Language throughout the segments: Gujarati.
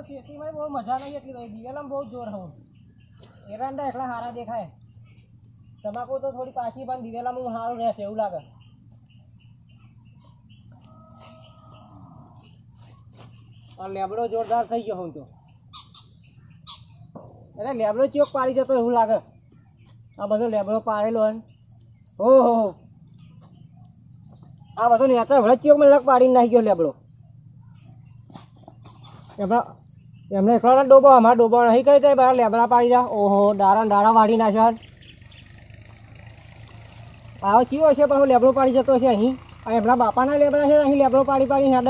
शेतीમાં બહુ મજા નહીં એટલી ભાઈ દિવેલામાં બહુ જોર હું એરંડા એટલા સારા દેખાય તમાકુ તો થોડી પાછી પણ દિવેલામાં સારું રહેશે એવું લાગે આ લેબડો જોરદાર થઈ ગયો હું તો અરે લેબડો ચોક પાડી જતો એવું લાગે આ બધો લેબડો પાડેલો હે ઓહો આ બધો નેચર ભલે ચોકમાં લગ પાડીને નાખી ગયો લેબડો એમને એકલા ડોબો અમારા ડોબો નહીં કઈ કઈ બહાર લેબડા પાડી જા ઓહો ડાળા વાળી નાખ્યા આવો ચીવો છે પાછો લેબડો પાડી જતો છે અહીં એમના બાપાના લેબડા છે અહીં લેબડો પાડી હેડે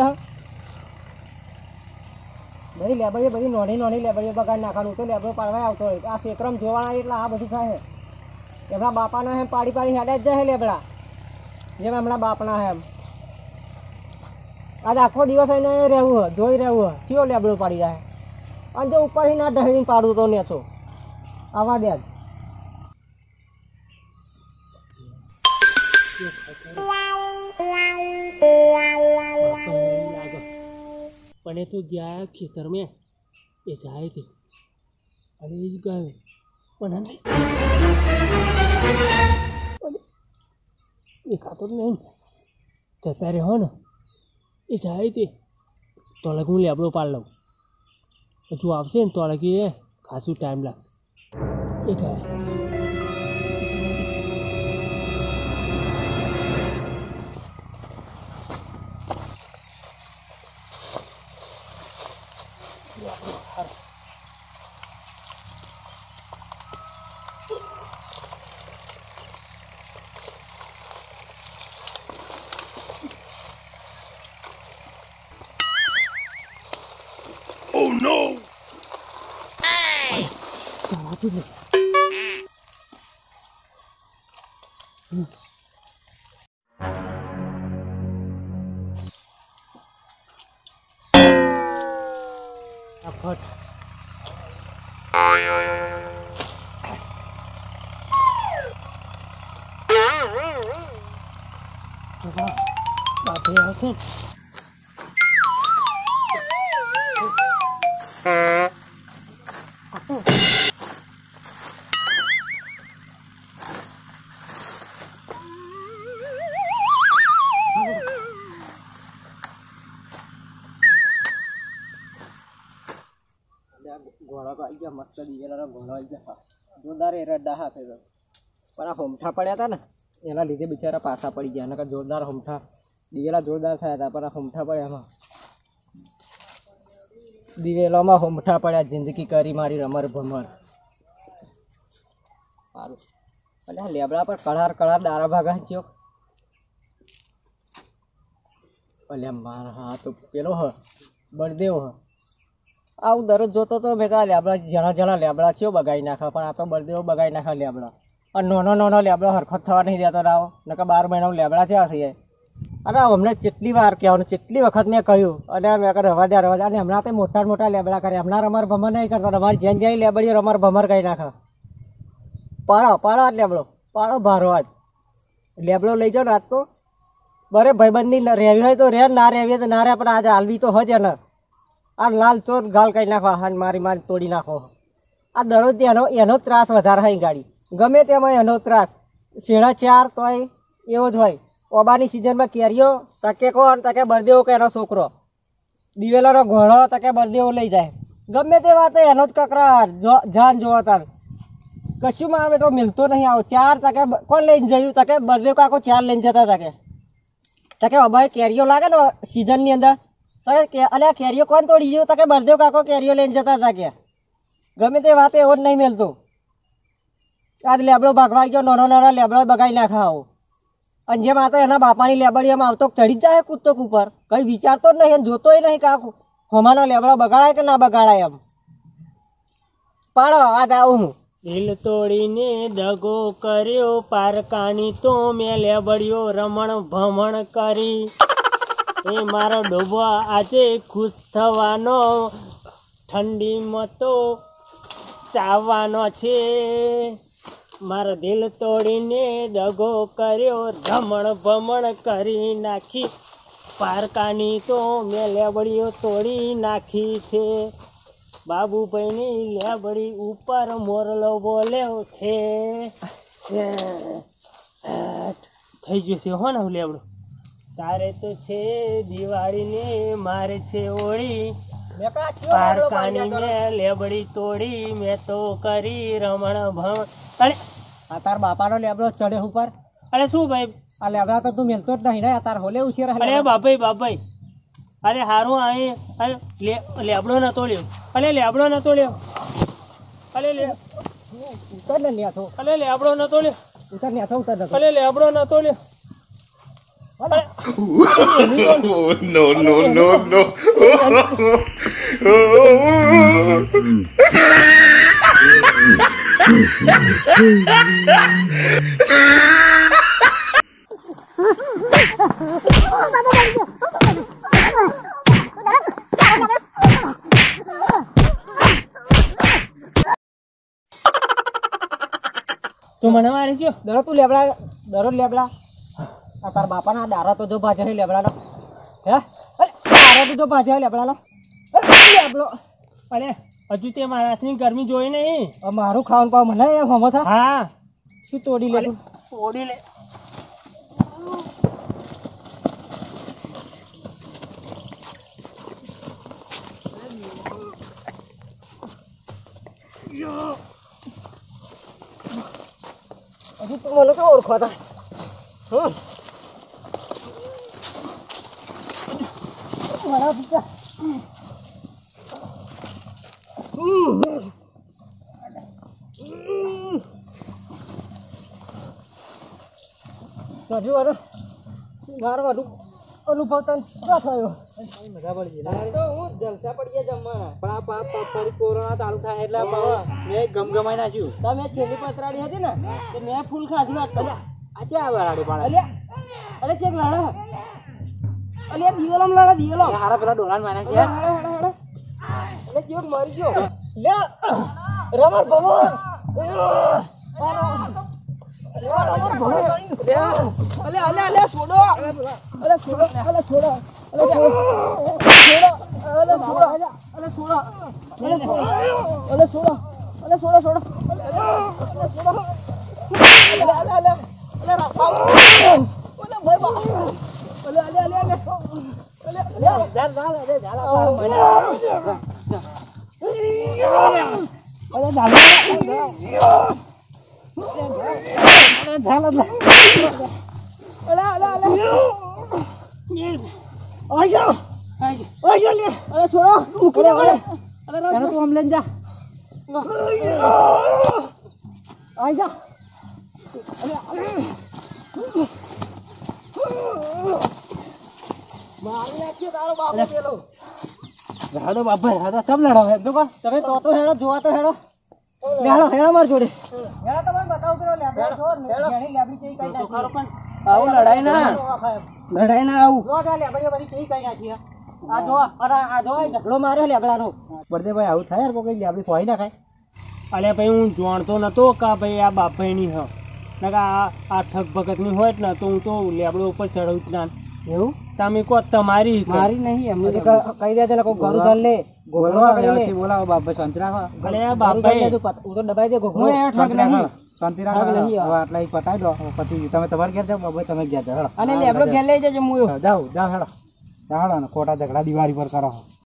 બધી લેબડીએ બધી નોની લેબડીઓ બગાડી નાખવાનું તો લેબડો પાડવા આવતો હોય આ ક્ષેત્રમાં જોવાના એટલે આ બધું થાય એમના બાપાના એમ પાડી હેડે જ જાય લેબડા જેમ એમના બાપના એમ આજે આખો દિવસ એને રહેવું હોય જોઈ રહેવું હોય ચીવો લેબડો પાડી જાય અને જો ઉપરથી ના ઢહી પાડું તો નેચો આવા દે પણ એ તો ગયા ખેતર में એ જાય તે અને એ જ ગયો પણ એ ખાતો નહીં જતા રહે હો ને એ જાય તે તો લગ હું લેબડો પાડ લઉં હજુ આવશે ને તો લગી એ ખાસું ટાઈમ લાગશે એ ગયા Oh no! ઘોડા તો આવી ગયા મસ્ત દિવેલાના ઘોડા આવી ગયા જોરદાર એરડા હાથે તો પણ આ હોમઠા પડ્યા હતા ને એના લીધે બિચારા પાછા પડી ગયા નકર જોરદાર હોમઠા દિવેલા જોરદાર થયા હતા પણ આ હોમઠા પડ્યા એમાં દિવેલામાં હોમઠા પડ્યા જિંદગી કરી મારી રમર ભમર સારું એટલે આ લેબડા પર કળાર ડારા ભાગા ચોક એટલે મારા હા તો પેલો હ બળદેવ હ આવું દરરોજ જોતો તો ભેગા લેબડા જણા લેબડા છે બગાડી નાખે પણ આ તો બળદેવો બગાડી નાખે લેબડા અને નાનો લેબડો હરખત થવા નહીં દેતો રાવો નકર 12 મહિનામાં લેબડા કેવા થઈ જાય અરે અમને કેટલી વાર કહેવાનું કેટલી વખત મેં કહ્યું અને મેં કહ્યું રવા દે અને હમણાં તો મોટા લેબડા કરે હમણાં રમર ભમર નહીં કરતા અમારી જેન લેબડીઓ રમર ભમર કરી નાખે પાડો આજ લેબડો પાડો ભારો આજ લેબડો લઈ જાઓ ને આજ તો બરે ભાઈબંધની રહેવી હોય તો રે ના રહેવી તો ના રહે પણ આજે હાલવી તો હજ ને આ લાલ ચોર ગાલ કરી નાખવા હા મારી તોડી નાખો આ દરરોજ એનો ત્રાસ વધારે હોય ગાડી ગમે તેમાં એનો ત્રાસ શેણા 4 તોય એવો જ હોય ઓબાની સિઝનમાં કેરીઓ તકે કોણ તકે બળદેવો કે એનો છોકરો દિવેલાનો ઘોડો તકે બળદેવો લઈ જાય ગમે તે વાત એનો જ કકરાટ જાન જોવો તાર કશું માં તો મિલતો નહીં આવો 4 તકે કોણ લઈને જયું તકે બળદેવ કાકો 4 લઈને જતા તકે અબાય કેરીઓ લાગે ને સિઝનની અંદર અલે કેરીઓ કોણ તોડી ગયું તકે બળદેવ કાકો કેરીઓ લઈને જતા હતા કે ગમે તે વાત એવો જ નહીં મળતો આજ લેબડો ભાગવાઈ ગયો નાનો લેબડો બગાડી નાખા આવો અને જેમ આ તો એના બાપાની લેબડીયામાં આવતો ચડી જ જાય કૂદતો ઉપર કઈ વિચારતો જ નહીં જોતોય નહીં કાકુ હોમાનો લેબડો બગાડાય કે ના બગાડાય એમ પાડો આજ આવું હું દિલ તોડીને દગો કર્યો પારકાની તો મેં લેબડીઓ રમણ ભમણ કરી એ મારો ડોબો આજે ખુશ થવાનો ઠંડીમાં તો ચાવવાનો છે મારો દિલ તોડીને દગો કર્યો રમણ ભમણ કરી નાખી પારકાની તો મેં લેબડીઓ તોડી નાખી છે બાબુભાઈની લેબડી ઉપર મોરલો બોલ્યો છે. થઈ ગયું છે હો ને લેબડો. તારે તો છે દિવાળીની, મારે છે હોળી. પારકાની મેં લેબડી તોડી, મેં તો કરી રમણ ભણ. અરે આ તાર બાપાનો લેબડો ચડે ઉપર. અરે શું ભાઈ, આ લેબડા તો તું મેલતો જ નહીં ને, આ તાર હોલે ઉછેર. અરે બાપાઈ અરે હારું અહીં લેબડો નતો લ્યો. અરે લેબડો નતો લ્યો. અરે ઉતર ને ન્યાથો. અરે લેબડો નતો લ્યો. ઉતર ન્યાથો, ઉતર નતો. અરે લેબડો નતો લ્યો. No, no, no, no. તું મને મારી ગયો. દરો તું લેબડા, દરો લેબડા. આ તાર બાપાના દારા તો જો ભાજે લેબડાનો. હે દારા તો જો ભાજે લેબડાનો. લેબડો. અરે હજુ તે મારા હાથની ગરમી જોઈ નહીં. મારું ખાવાનું પાવ મને એમ હમો થા. હા શું તોડી લે તું? તોડી લે. હજુ તું મને તો ઓળખો તા. મારા પિતા. મારો બધું અનુભવ તને શું થયો? મજા પડી ગઈ તો હું જલસા પડી ગયા જમવાના. પણ આ ફરી કોરોના ચાલુ થાય એટલે મેં ગમગમાઈ નાખ્યું. તમે છેલ્લી પતરાડી હતી ને તો મેં ફૂલ ખાધી વાત કર્યા. આ છે આ વરાડી પાડે. અરે ચેક લડા. અલે દિવેલમ લડા દિવેલમ. હારા પેલા ડોલાન માના છે. એટલે જેવું મરી ગયો. લે રમર ભમર. અલે અલે અલે છોડો. અલે છોડો. અલે છોડો. અલે છોડો. અલે છોડો. અલે છોડો. અલે છોડો. અલે છોડો. અલે છોડો છોડો. અલે છોડો. અલે અલે અલે અલે રાપા. અલે ભાઈ બા. અલે અલે અલે અલે. અલે જા જા અલે જા લા મને. અલે જા જા. અરે છોડો મૂકી દે. અરે તું આમ લઈને જા. આઈ જા. મારી નાખ્યો તારો બાપો પેલો. રાડો બાપા રાડો ચમ લડાવે એમ તો કા તમે તો હેડો જોવા તો હેડો. હેડો હેડો માર જોડે. હેડો તમને બતાવ કરો લેબડા જો ઘણી લેબડી ચઈ કાઈ નાખી. ખરો પણ આવું લડાઈ ના આવું. જો આ લેબડી બધી ચઈ કાઈ નાખી. આ જો આ જો ઢગલો માર્યો લેબડાનો. બરદે ભાઈ આવું થાય યાર કોઈ લેબડી ફોઈ ના ખાય. અલે ભાઈ હું જાણતો નતો કા ભાઈ આ બાપાઈની હ નકા આ ઠગ ભગતની હોય ને તો હું તો લેબડો ઉપર ચડવું જ ના. એવું તમે કહો તમારી મારી નહીં એમને તો કહી દે છે કોઈ ઘર ચાલ લે બોલાવો બાપ શાંતિ રાખો. અરે આ બાપાઈ હું તો દબાઈ દે ગોખલો શાંતિ રાખો. હવે આટલા એક પતાઈ દો પછી તમે તમારે ઘેર જાઓ બાબા તમે ઘેર જાઓ. અને લેબડો ઘેર લઈ જજો હું જાઓ જાઓ હેડો ખોટા ઝઘડા દિવાળી પર કરો.